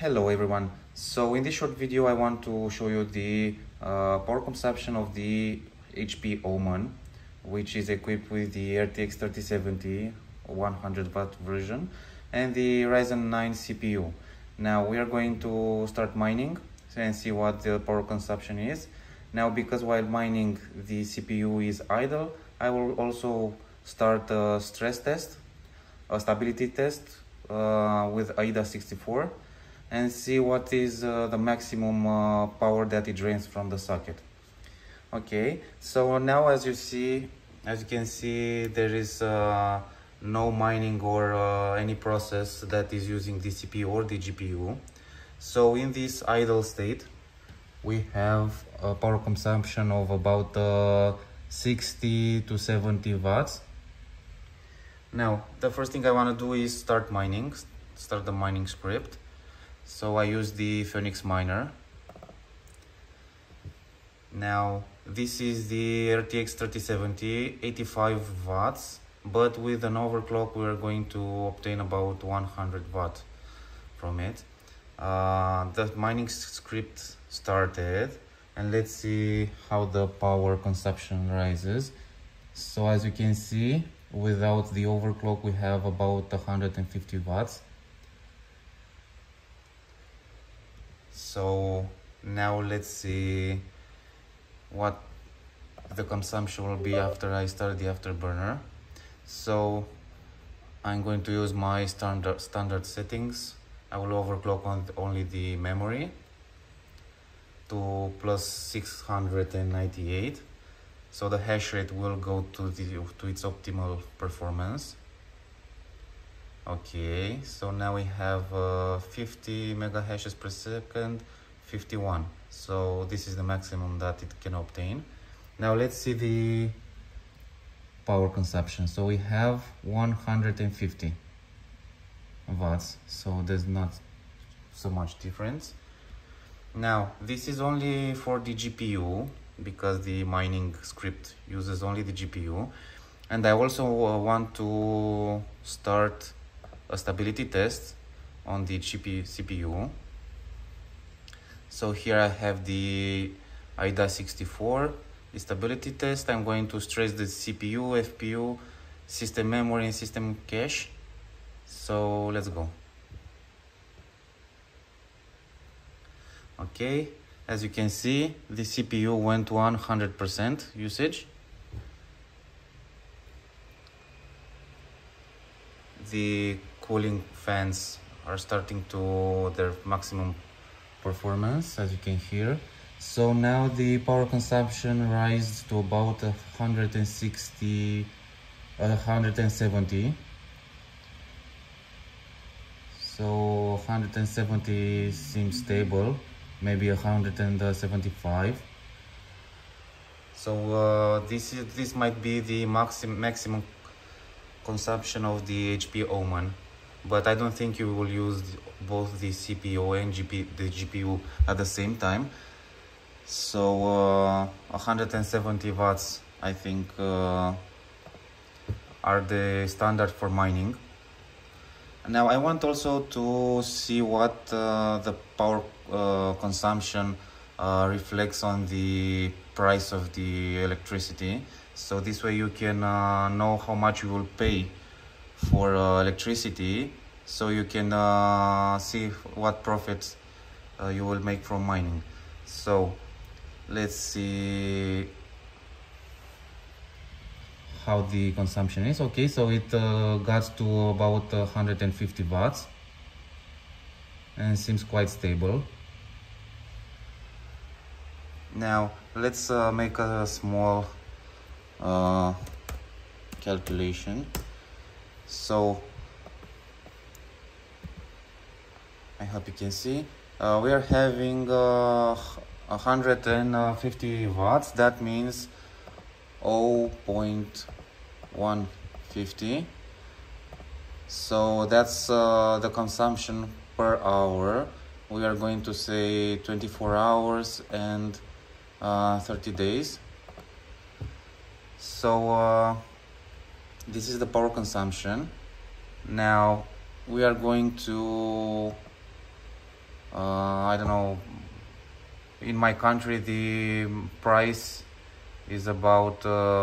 Hello everyone. So in this short video I want to show you the power consumption of the HP Omen, which is equipped with the RTX 3070 100 watt version and the Ryzen 9 CPU. Now we are going to start mining and see what the power consumption is. Now because while mining the CPU is idle, I will also start a stress test, a stability test with AIDA64 and see what is the maximum power that it drains from the socket. Okay, so now as you can see, there is no mining or any process that is using the CPU or the GPU. So in this idle state, we have a power consumption of about 60 to 70 watts. Now, the first thing I want to do is start the mining script. So I use the Phoenix Miner. Now this is the RTX 3070, 85 watts, but with an overclock we are going to obtain about 100 watts from it. The mining script started, and let's see how the power consumption rises. So as you can see, without the overclock we have about 150 watts. So now let's see what the consumption will be after I start the afterburner. So I'm going to use my standard settings. I will overclock on only the memory to plus 698. So the hash rate will go to its optimal performance. Okay, so now we have 50 mega hashes per second, 51. So this is the maximum that it can obtain. Now let's see the power consumption. So we have 150 watts, so there's not so much difference. Now this is only for the GPU because the mining script uses only the GPU, and I also want to start a stability test on the CPU. So here I have the AIDA64, the stability test. I'm going to stress the CPU, FPU, system memory and system cache. So let's go. Okay, as you can see, the CPU went to 100% usage. The cooling fans are starting to their maximum performance, as you can hear. So now the power consumption rises to about 170. So 170 seems stable, maybe 175. So this might be the maximum consumption of the HP Omen, but I don't think you will use both the CPU and the GPU at the same time. So 170 watts I think are the standard for mining. Now I want also to see what the power consumption reflects on the price of the electricity. So this way you can know how much you will pay for electricity, so you can see what profits you will make from mining. So let's see how the consumption is. Okay, so it got to about 150 watts and seems quite stable. Now let's make a small calculation. So I hope you can see we are having 150 watts. That means 0.150. So that's the consumption per hour. We are going to say 24 hours and 30 days. So this is the power consumption. Now we are going to I don't know, in my country the price is about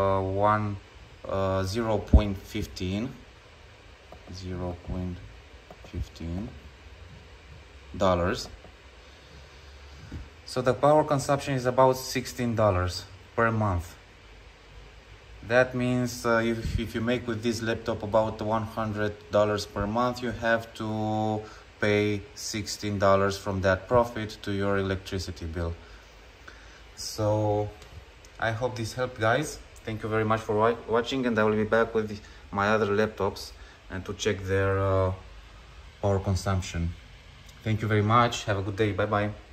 0.15 dollars. So the power consumption is about $16 per month. That means if you make with this laptop about $100 per month, you have to pay $16 from that profit to your electricity bill. So I hope this helped, guys. Thank you very much for watching, and I will be back with my other laptops and to check their power consumption. Thank you very much. Have a good day. Bye bye.